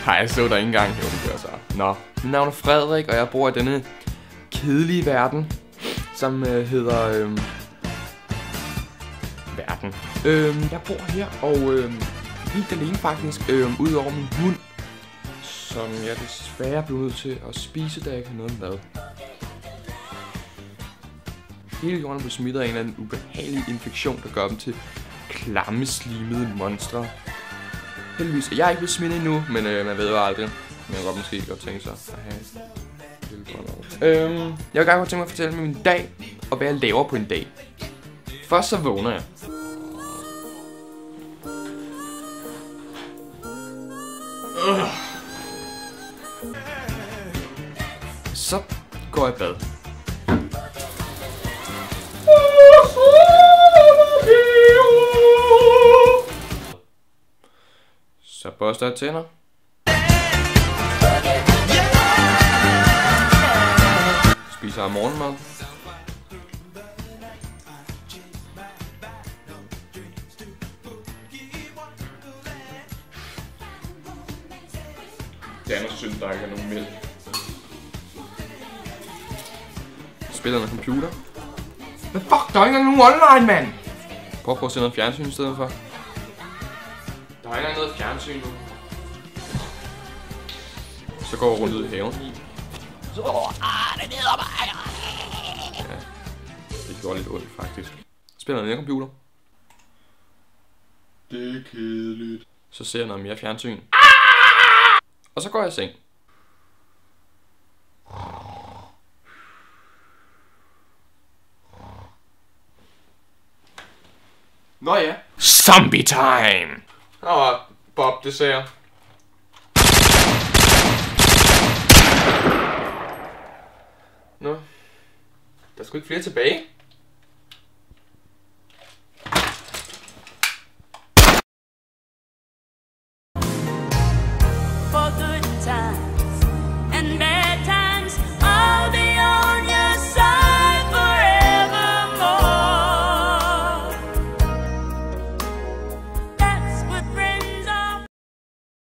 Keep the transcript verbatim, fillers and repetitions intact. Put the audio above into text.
Nej, jeg så der ikke engang. Jo, det gør så. Nå, mit navn er Frederik, og jeg bor i denne kedelige verden, som øh, hedder... Øh, verden. Øh, jeg bor her, og øh, helt alene faktisk, øh, ud over min hund, som jeg desværre blev nødt til at spise, da jeg ikke har noget mad. Hele jorden blev smittet af en eller anden ubehagelig infektion, der gør dem til klamme, slimede monstre. Heldigvis er jeg ikke blevet smittet endnu, men øh, man ved jo aldrig. Men jeg kan godt måske godt tænke sig at have øhm, jeg vil gerne godt tænke mig at fortælle mig min dag, og hvad jeg laver på en dag. Først så vågner jeg. Øh. Så går jeg i bad. Så børster jeg tænder. Spiser jeg morgenmad. Det er noget synd, der ikke er nogen mælk. Spiller noget computer. Men fuck, der er ikke nogen online, mand! Prøv at prøve at se noget fjernsyn i stedet for. Der er ikke noget fjernsyn nu. Så går jeg rundt ud i haven. Så ah, det neder mig. Ja, det gjorde lidt ondt faktisk. Spiller noget mere computer. Det er kedeligt. Så ser jeg noget mere fjernsyn. Og så går jeg i seng. Nå ja. Zombie time! Åh, Bob, det ser jeg. Nå. Der er sgu ikke flere tilbage.